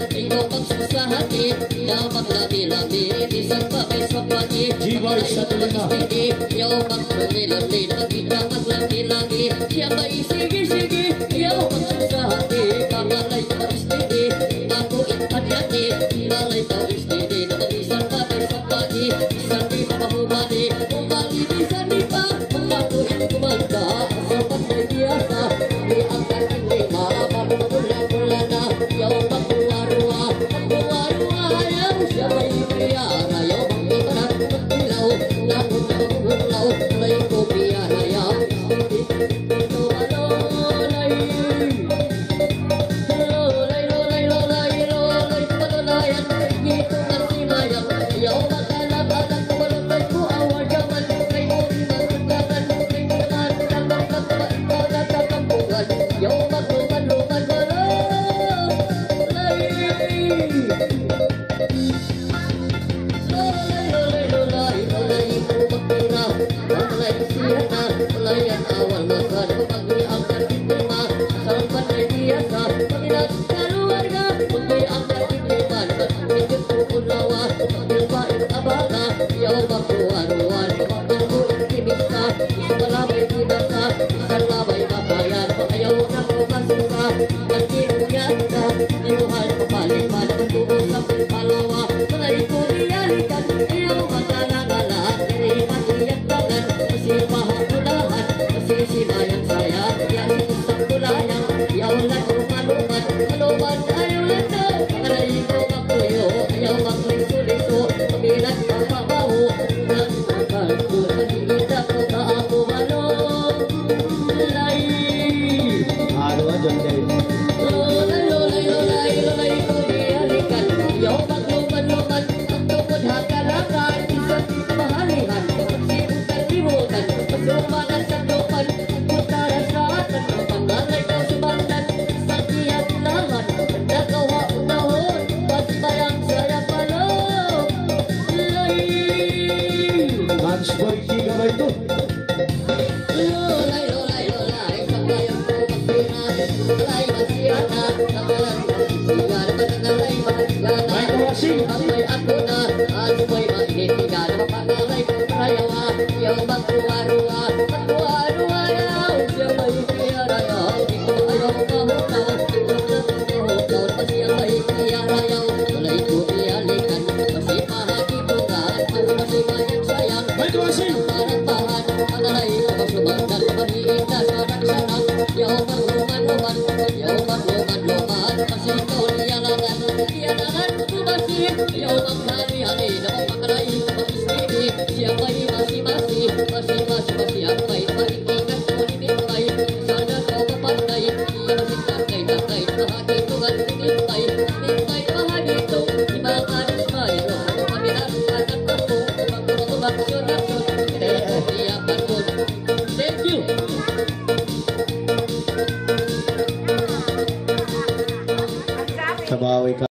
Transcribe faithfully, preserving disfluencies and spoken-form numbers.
ikaw pang susah hati, dapat labi-labi, isang pa besok lagi. Jiwa satu lima. Yaw maglabi-labi, nakita maglabi-labi, siya may sige-sige, yaw pang susah hati, kamalay ka istidi, ako itanyati, malay ka istidi, isang pa besok lagi, isang di pa mahumani, umali isang di pa, ako itkumanda, sopan may biasa, di ang kaking lima, mapapula-pula na, yaw magkuwa-ruwa, magkuwa-ruwa, yaw siya may piyara, yaw magkita magkilaw, lakot na magulaw, may kopiyara, yaw ito malolay, lolay, lolay, lolay, lolay, palolayan, ito masimayan, yaw magkalap-alap, kumalapay ko, awal yaman, kay mo rinang kay mo naman, kakak-kakak, ikaw na kakampugan, yaw magluman-luman, Yo,